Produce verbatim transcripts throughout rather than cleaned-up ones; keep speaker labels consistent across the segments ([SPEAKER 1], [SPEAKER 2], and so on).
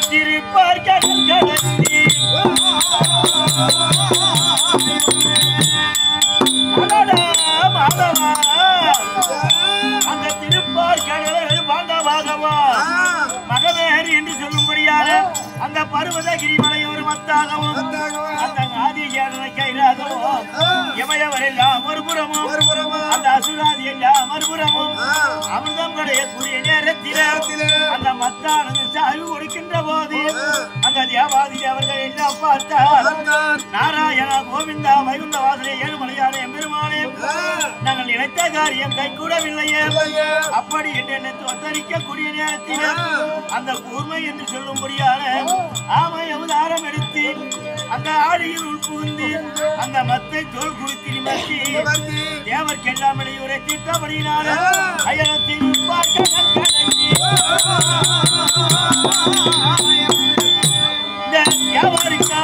[SPEAKER 1] திருப்பார் கடல் கடந்தி மாதவா அந்த திருப்பார் கடல் பாண்டவாகவா மகதேரி என்று சொல்லும்படியாக அந்த பருவதகிரி மலையோர் மத்தாகவும் அந்த ஆதி ஜேடனை கைலாகவும் இமயவரெல்லாம் மறுபுறமும் அந்த அசுராதி எல்லாம் மறுபுறமும் அமிர்தம் கடையக்கூடிய நேரத்தில் அந்த மத்தானது சாய்வு கொடுக்கின்ற போது அந்த தேவாதி தேவர்கள் எல்லாம் பார்த்தார். நாராயணா கோவிந்தா வைகுந்த வாசலே ஏழுமலையான எம்பெருமானே நாங்கள் நினைத்த காரியம் கைகூடவில்லையே அப்படி என்று நினைத்து ஒத்தரிக்கக்கூடிய நேரத்தில் அந்த கூர்மை என்று சொல்லும்படியான ஆமை அவதாரம் எடுத்து அந்த ஆடியில் உட்புகுந்து அந்த மத்தை தோல் குளித்து நிமிர்த்தி தேவர்க்கெல்லாம் இடையூரை தீர்த்தபடியினால அயனத்தில் யாவருக்கா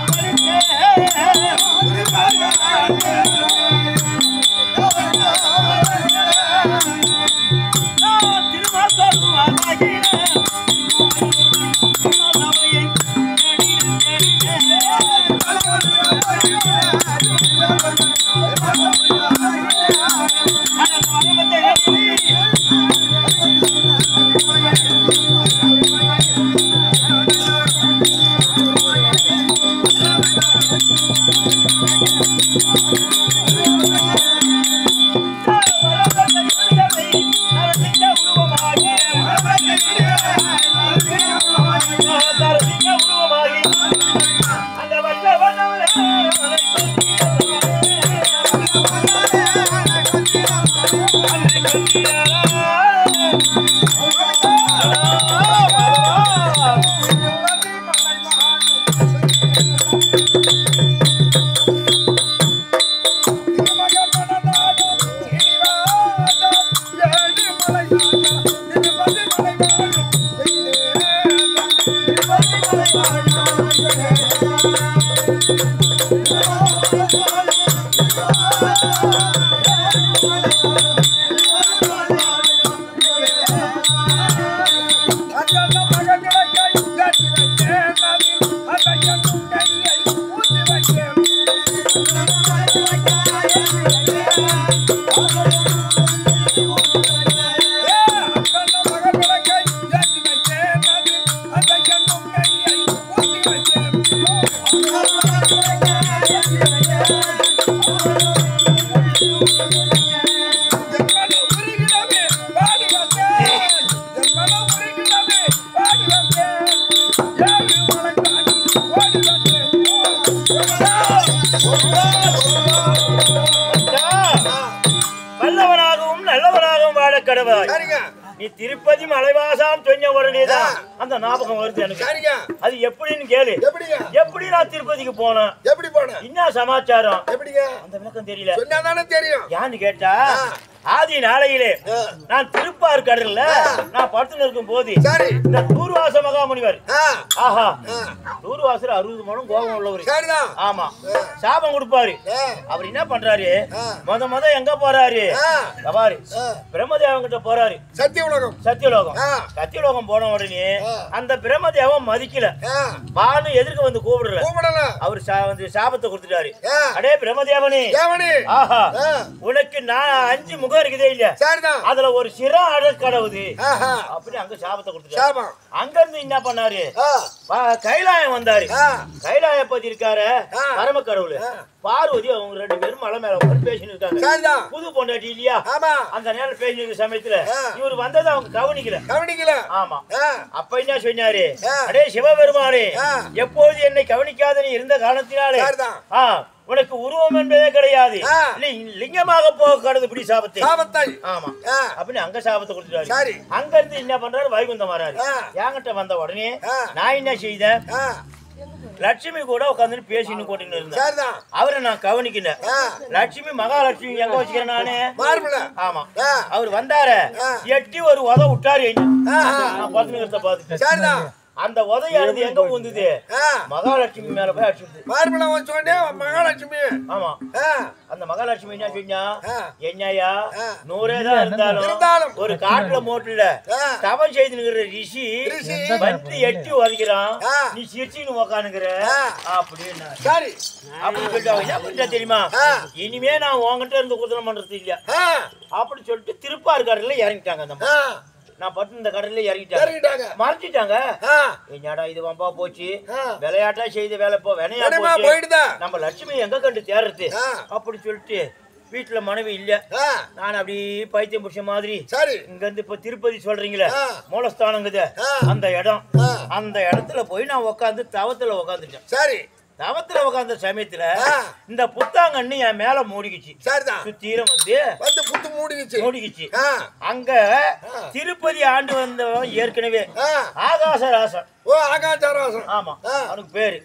[SPEAKER 1] நீ திருப்பதி மலைவாசாம் சொன்ன உடனேதான் அந்த ஞாபகம் வருது எனக்கு. அது எப்படின்னு கேளு. எப்படி நான் திருப்பதிக்கு போனேன், எப்படி போனேன், என்ன சமாச்சாரம், அந்த விளக்கம் தெரியல. சொன்னாதானே தெரியும். யான்னு கேட்டா ஆதி நாளையிலே நான் திருப்பார் கடல்ல நான் படுத்து இருக்கும் போது இந்த தூர்வாச மகாமுனிவர் ஆஹா தூர்வாசர் அறுபது மணம் கோபம் உள்ளவரு. ஆமா சாபம் கொடுப்பாரு. அவர் என்ன பண்றாரு, முத முத எங்க போறாரு பாரு பிரம்மதேவன் கிட்ட போறாரு. சத்தியலோகம் சத்தியலோகம் சத்தியலோகம் போன உடனே அந்த பிரம்மதேவன் மதிக்கல, பானு எதிர்க்க வந்து கூப்பிடல. அவர் வந்து சாபத்தை கொடுத்துட்டாரு. அடே பிரம்மதேவனே, ஆஹா உனக்கு நான் அஞ்சு முகம் இருக்குதே இல்ல, அதுல ஒரு சிற அடல் கடவுது அப்படி அங்க சாபத்தை கொடுத்துட்டாரு. அங்க இருந்து என்ன பண்ணாரு, கைலாயம் வந்தாரு. கைலாயப்பதி இருக்காரு பரம கடவுள் பார்வதி, அவங்க ரெண்டு பேரும் மலை மேல உட்கார்ந்து பேசிட்டு இருக்காங்க. புது பொண்டாட்டி இல்லையா, அந்த நேரம் பேசிட்டு சமயத்துல இவர் வந்ததை அவங்க கவனிக்கல கவனிக்கல ஆமா. அப்ப என்ன சொன்னாரு, அடே சிவபெருமானே, எப்போது என்னை கவனிக்காத நீ இருந்த காரணத்தினாலே உனக்கு உருவம் என்பதே கிடையாது, லிங்கமாக போக கடவுள் இப்படி சாபத்தை. ஆமா அப்படின்னு அங்க சாபத்தை கொடுத்துட்டாரு. அங்க இருந்து என்ன பண்றாரு, வைகுந்தம் வராரு. என்கிட்ட வந்த உடனே நான் என்ன செய்தேன், லட்சுமி கூட உட்காந்து பேசின்னு போட்டு இருந்தேன். அவரை நான் கவனிக்கிறேன். லட்சுமி மகாலட்சுமி எங்க வச்சுக்கிறேன் நானு. ஆமா அவர் வந்தாரு, எட்டி ஒரு உத விட்டாரு. நான் பார்த்துக்கிறத பார்த்துட்டு அந்த உதையானது எங்க வந்தது? மகாலட்சுமி மேல போய் அடிச்சுது.
[SPEAKER 2] மார்பளம் சொன்னே மகாலட்சுமி.
[SPEAKER 1] ஆமா. அந்த மகாலட்சுமி என்ன சொன்னா, என்னையா நூறே தான் இருந்தாலும் ஒரு காட்டுல மோட்டுல தவம் செய்துங்கிற ரிஷி வந்து எட்டி உதைக்கிறான், நீ சிரிச்சின்னு உக்கானுங்கிற அப்படின்னு. சரி அப்படின்னு சொல்லிட்டு அவங்க என்ன பண்றா தெரியுமா, இனிமே நான் உங்ககிட்ட இருந்து குதனம் பண்றது இல்ல அப்படி சொல்லிட்டு திருப்பார் கடல்ல இறங்கிட்டாங்க. அந்த நான் பட்டு இந்த கடல்ல இறங்கிட்டாங்க, மறைச்சிட்டாங்க. என்னடா இது வம்பா போச்சு, விளையாட்டா செய்த வேலை போ வினையா போயிடுதா, நம்ம லட்சுமி எங்க கண்டு தேர்றது அப்படி சொல்லிட்டு வீட்டுல மனைவி இல்ல. நான் அப்படி பைத்தியம் புடிச்ச மாதிரி இங்க இருந்து இப்ப திருப்பதி சொல்றீங்களே மூலஸ்தானங்குது அந்த இடம், அந்த இடத்துல போய் நான் உக்காந்து தவத்துல உக்காந்துட்டேன். சரி, தவத்துல உக்காந்த சமயத்துல இந்த புத்தாங்கண்ணு என் மேல மூடிக்குச்சு. சுத்தீரம் வந்து வந்து புத்து மூடிக்குச்சு மூடிக்குச்சு அங்க திருப்பதி ஆண்டு வந்தவன் ஏற்கனவே ஆகாசராசன். ஓ ஆகாசராசன், ஆமா அவனுக்கு பேரு.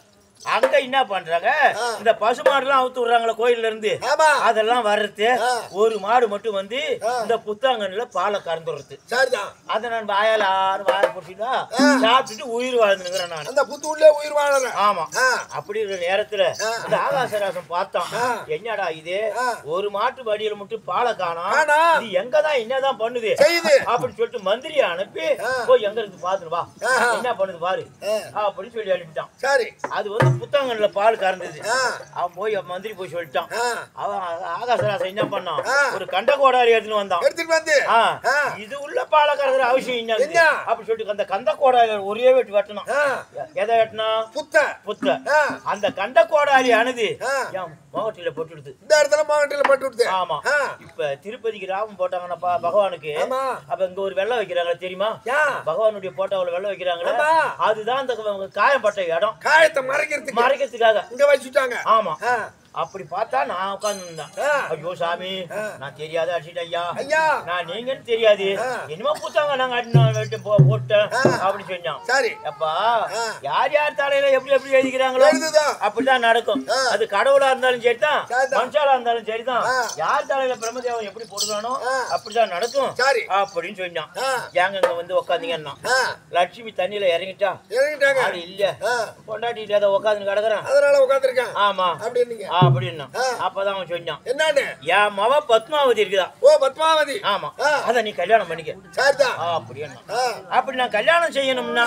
[SPEAKER 1] அங்க என்ன பண்றாங்க, இந்த பசு மாடு எல்லாம் அவுத்து விடுறாங்களா கோயில்ல இருந்து, அதெல்லாம் வர்றது ஒரு மாடு மட்டும் வந்து இந்த புத்தாங்கன்ல பாலை கறந்துடுறது. அதை நான் வாயால ஆறு வாயை போட்டுட்டா சாப்பிட்டுட்டு உயிர் வாழ்ந்துங்கிறேன் நான். அந்த புத்து உள்ளே உயிர் வாழறேன். ஆமா. அப்படி இருக்கிற நேரத்துல இந்த ஆகாசராசன் பார்த்தான், என்னடா இது ஒரு மாட்டு வடியில மட்டும் பாலை காணோம், இது எங்கதான் என்னதான் பண்ணுது அப்படின்னு சொல்லிட்டு மந்திரியை அனுப்பி போய் எங்க இருந்து பாத்துட்டு வா, என்ன பண்ணுது பாரு அப்படின்னு சொல்லி அனுப்பிட்டான். சரி, அது வந்து புத்தாங்கன்ல பால் கறந்தது. அவன் போய் மந்திரி போய் சொல்லிட்டான். அவன் ஆகாசராசன் என்ன பண்ணான், ஒரு கண்ட கோடாரி எடுத்துன்னு வந்தான். எடுத்துட்டு வந்து இது உள்ள பாலை கறக்குற அவசியம் என்ன அப்படி சொல்லிட்டு அந்த கந்த கோடாரி ஒரே வெட்டு வெட்டணும். எதை வெட்டினா, புத்த புத்த. அந்த கண்ட கோடாரி அணுது என் மாவட்டில போட்டுடுது, இந்த இடத்துல மாவட்டில போட்டுடுது. ஆமா. இப்ப திருப்பதிக்கு ராமம் போட்டாங்கன்னா பகவானுக்கு, அப்ப இங்க ஒரு வெள்ளம் வைக்கிறாங்களா தெரியுமா, பகவானுடைய போட்டோவில் வெள்ளம் வைக்கிறாங்களா, அதுதான் அந்த காயப்பட்ட இடம். காயத்தை மறைக்கிறது மறைக்கிறதுக்காக இங்க வச்சுட்டாங்க. ஆமா. அப்படி பார்த்தா நான் உட்கார்ந்து இருந்தேன். ஐயோ சாமி, நான் தெரியாத அடிச்சிட்டேன் ஐயா, நான் நீங்கன்னு தெரியாது, இனிமே புத்தாங்க நாங்க போட்டேன் அப்படி சொன்னான். சரி அப்பா, யார் யார் தலையில எப்படி எப்படி எழுதிக்கிறாங்களோ அப்படிதான் நடக்கும். அது கடவுளா இருந்தாலும் சரிதான், மனுஷாலா இருந்தாலும் சரிதான், யார் தலையில பிரம்மதேவன் எப்படி போடுறானோ அப்படிதான் நடக்கும் அப்படின்னு சொன்னான். ஏங்க இங்க வந்து உட்காந்தீங்கன்னா லட்சுமி தண்ணியில இறங்கிட்டா இறங்கிட்டாங்க, அது இல்ல பொண்டாட்டி இல்லாத உட்காந்து கிடக்குறான், அதனால உட்காந்துருக்கேன். ஆமா அப்படின்னு அப்படின்னா அப்பதான் அவன் சொன்னான், என்னன்னு என் மவ பத்மாவதி இருக்குதா. ஓ பத்மாவதி. ஆமா, அத நீ கல்யாணம் பண்ணிக்க. சரிதான் அப்படின்னா, அப்படி நான் கல்யாணம் செய்யணும்னா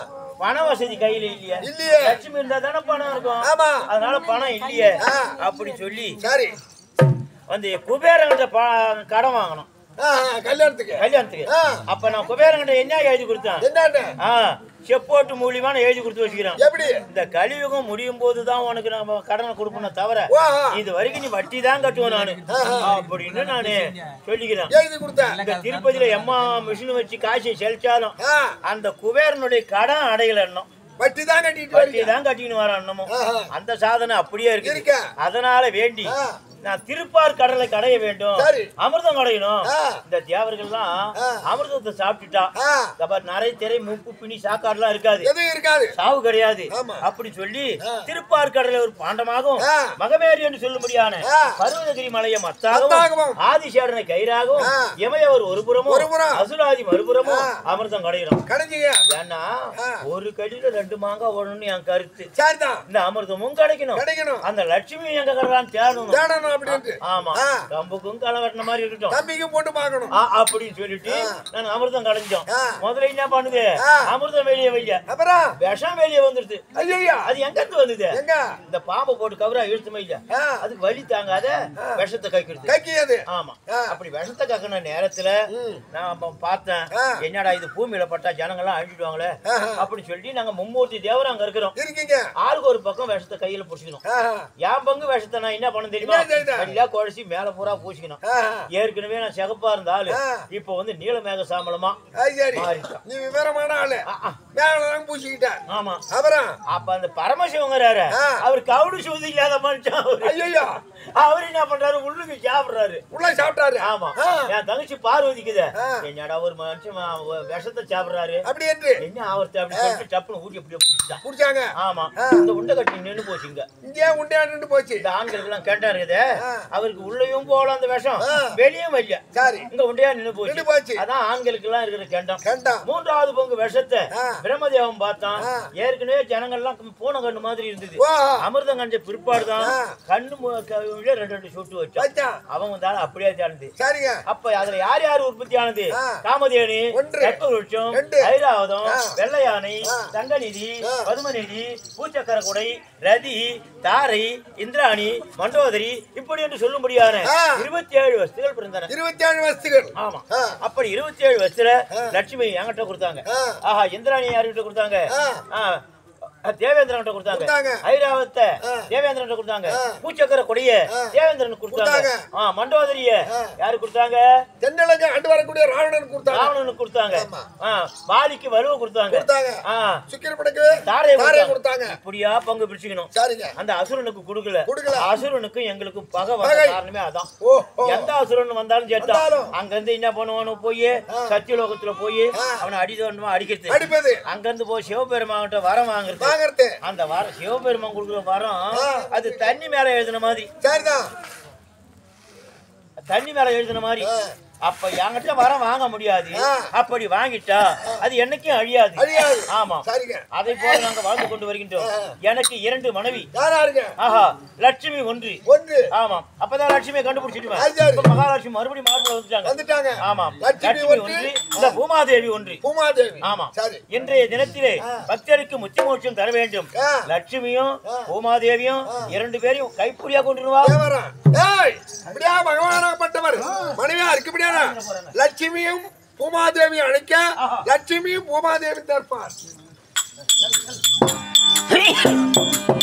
[SPEAKER 1] பண வசதி கையில இல்லையா, இல்லையே, லட்சுமி இருந்தா தானே பணம் இருக்கும். ஆமா, அதனால பணம் இல்லையே அப்படி சொல்லி சரி வந்து குபேரங்கிட்ட கடன் வாங்கணும் கல்யாணத்துக்கு கல்யாணத்துக்கு அப்ப நான் குபேரங்கிட்ட என்ன எழுதி கொடுத்தேன், என்ன செப்போட்டு மூலியமா எழுதி கொடுத்து வச்சுக்கிறேன். எப்படி இந்த கலியுகம் முடியும் போதுதான் உனக்கு நம்ம கடனை கொடுக்கணும், தவிர இது வரைக்கும் நீ வட்டி தான் கட்டுவேன் நானு அப்படின்னு நானு சொல்லிக்கிறேன். எழுதி கொடுத்தேன். இந்த திருப்பதியில எம்மா மிஷின் வச்சு காசை செலுத்தாலும் அந்த குபேரனுடைய கடன் அடையல எண்ணம், வட்டி தான் கட்டிட்டு வட்டி தான் கட்டின்னு வர எண்ணமும் அந்த சாதனை அப்படியே இருக்கு. அதனால வேண்டி நான் திருப்பார் கடலை கடைய வேண்டும், அமிர்தம் கடையணும். இந்த தேவர்கள்லாம் அமிர்தத்தை சாப்பிட்டுட்டா நிறைய திரை முப்பு பிணி சாக்காடு எல்லாம் இருக்காது, இருக்காது, சாவு கிடையாது அப்படி சொல்லி திருப்பார் கடலை ஒரு பாண்டமாகவும் மகமேரி என்று சொல்லும்படியான பர்வதகிரி மலையை மத்தாகவும் ஆதிசேடனை கயிறாகவும் இமயவர் ஒரு புறமும் அசுராதி மறுபுறமும் அமிர்தம் கடையிறோம். ஏன்னா ஒரு கடியில ரெண்டு மாங்காய் ஓடணும்னு என் கருத்து. இந்த அமிர்தமும் கிடைக்கணும், அந்த லட்சுமி எங்க கடலான்னு தேடணும். ஆமா, கம்புக்கும் களை வெட்டின மாதிரி இருக்கட்டும், தம்பிக்கும் போட்டு பார்க்கணும் அப்படின்னு சொல்லிட்டு நான் அமிர்தம் கடைஞ்சோம். முதல்ல என்ன பண்ணுது, அமிர்தம் வெளியே வைய அப்புறம் விஷம் வெளியே வந்துருது. அது எங்க இருந்து வந்தது, இந்த பாம்பை போட்டு கவரா இழுத்துமே இல்ல, அதுக்கு வலி தாங்காத விஷத்தை கைக்கிறது. ஆமா, அப்படி விஷத்தை கக்கின நேரத்துல நான் பார்த்தேன், என்னடா இது பூமியில பட்டா ஜனங்கள்லாம் அழிஞ்சிடுவாங்களே அப்படின்னு சொல்லிட்டு நாங்க மும்மூர்த்தி தேவரம் அங்க இருக்கிறோம். ஆளுக்கு ஒரு பக்கம் விஷத்தை கையில புடிச்சுக்கணும். என் பங்கு விஷத்தை நான் என்ன பண்ண தெரியுமா, குழச்சி மேல பூரா பூசிக்கணும். ஏற்கனவே நான் சிகப்பா இருந்தாலும் இப்ப வந்து நீலமேக சாமலமா நீ விவரமான ஆளு பூசிக்கிட்ட. ஆமா, அப்புறம் அப்ப அந்த பரமசிவங்கிறாரு அவர் கவுடு சூதி இல்லாத மனுஷன். ஐயோ, அவரு என்ன பண்றாரு, உள்ளுக்கு சாப்பிடுறாரு, உள்ள சாப்பிட்டாரு. ஆமா, என் தங்கச்சி பார்வதிக்குது, என்னடா ஒரு மனுஷன் விஷத்தை சாப்பிடுறாரு அப்படி என்று என்ன அவர்த்த அப்படி சொல்லிட்டு டப்புன்னு ஊட்டி அப்படியே புடிச்சிட்டான் புடிச்சாங்க. ஆமா, இந்த உண்டை கட்டி நின்று போச்சுங்க, இங்கே உண்டையா நின்று போச்சு. இந்த ஆண்களுக்கு எல்லாம் கேட்டா இருக்குது, அவருக்கு உள்ளேயும் போகல அந்த விஷம், வெளியும் வரல. சரி, இங்க உண்டையா நின்னு போச்சு. அதான் ஆண்களுக்கு எல்லாம் இருக்கிற கண்டம். மூன்றாவது பங்கு விஷத்தை பிரம்மதேவன் பார்த்தான். ஏற்கனவே ஜனங்கள் எல்லாம் பூனை கண்ணு மாதிரி இருந்தது. அமிர்தம் கண்ட பிற்பாடுதான் கண்ணு ரெண்டு ரெண்டு சொட்டு வச்சான். அவன் வந்தாலும் அப்படியே தானது. அப்ப அதுல யார் யார் உற்பத்தி ஆனது? காமதேனி, கற்பவருஷம், ஐராவதம், வெள்ளை யானை, தங்கநிதி, பதுமநிதி, பூச்சக்கர குடை, ரதி, தாரை, இந்திராணி, மண்டோதரி, இப்படி என்று சொல்லும்படியான இருபத்தி ஏழு வஸ்துகள் பிறந்தன. இருபத்தி ஏழு வஸ்துகள். ஆமா. அப்படி இருபத்தி ஏழு வஸ்துல லட்சுமி என்கிட்ட கொடுத்தாங்க. ஆஹா, இந்திராணி யார்கிட்ட கொடுத்தாங்க? தேவேந்திரன் கொடுத்தாங்க. ஐராவத்தை தேவேந்திரன் கொடுத்தாங்க. பூச்சக்கர கொடிய தேவேந்திரன் கொடுத்தாங்க. மண்டோதரிய யாரு கொடுத்தாங்க? தென்னலங்க ஆண்டு வரக்கூடிய ராவணன் கொடுத்தாங்க. ராவணனுக்கு கொடுத்தாங்க. பாலிக்கு வலுவ கொடுத்தாங்க. சுக்கிரபடைக்கு தாரையை கொடுத்தாங்க. இப்படியா பங்கு பிரிச்சுக்கணும். அந்த அசுரனுக்கு கொடுக்கல. அசுரனுக்கு எங்களுக்கு பகை வந்த காரணமே அதான். எந்த அசுரன் வந்தாலும் சேர்த்தாலும் அங்க இருந்து என்ன பண்ணுவானு போய் சத்தியலோகத்துல போய் அவனை அடிதோண்டமா அடிக்கிறது. அங்க இருந்து போய் சிவபெருமான்கிட்ட வரம் வாங்குறது. அந்த வாரம் சிவபெருமான் கொடுக்குற வாரம் அது தண்ணி மேல எழுதின மாதிரி. தண்ணி மேல எழுதின மாதிரி. அப்ப என்கிட்ட வர வாங்க முடியாது. அப்படி வாங்கிட்டா அது என்னைக்கும் அழியாது. ஆமா, அதை போல நாங்க வாழ்ந்து கொண்டு வருகின்றோம். எனக்கு இரண்டு மனைவி. ஆஹா, லட்சுமி ஒன்று. ஆமா, அப்பதான் லட்சுமியை கண்டுபிடிச்சிட்டு மகாலட்சுமி மறுபடியும் மார்புல வந்துட்டாங்க. ஆமா, லட்சுமி ஒன்று, இந்த பூமாதேவி ஒன்று. ஆமா, இன்றைய தினத்திலே பக்தருக்கு முத்தி மோட்சம் தர வேண்டும். லட்சுமியும் பூமாதேவியும் இரண்டு பேரையும் கைப்புடியா கொண்டுருவா.
[SPEAKER 2] பகவானாகப்பட்டவர் மனைவியா இருக்கு. லட்சுமியும் பூமாதேவி அழைக்க லட்சுமியும் பூமாதேவி தற்பார்.